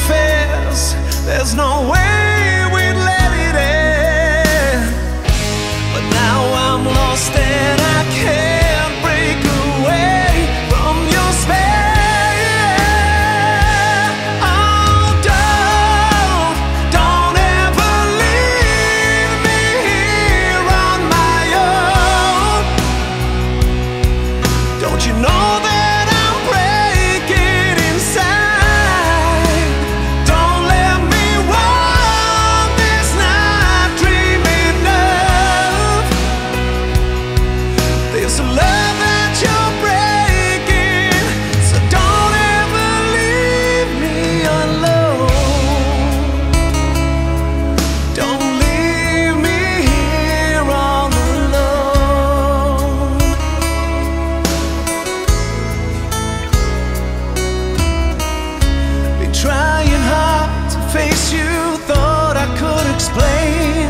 confess there's no way we'd let it end. But now I'm lost and I can't break away from your spell. Oh, don't ever leave me here on my own. Don't you know that I'm breaking inside? Don't let me walk this night dreaming of this love that you're breaking. So don't ever leave me alone. Don't leave me here all alone. Been trying hard to face you, thought I could explain.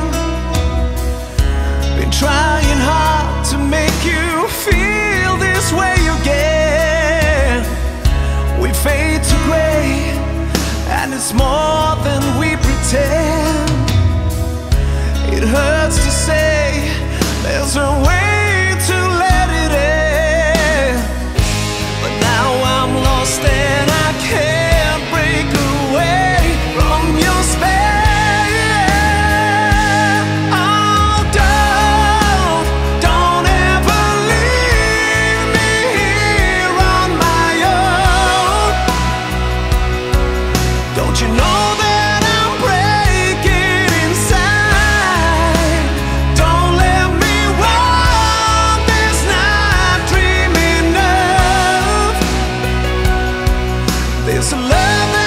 Been trying hard to make you feel this way again. We fade to gray, and it's more than we pretend. It hurts to say there's a way to let it end. But now I'm lost and I can't break away from your spell. Oh, don't ever leave me here on my own. Don't you know that I'm breaking inside? Don't let me walk this night dreaming of this love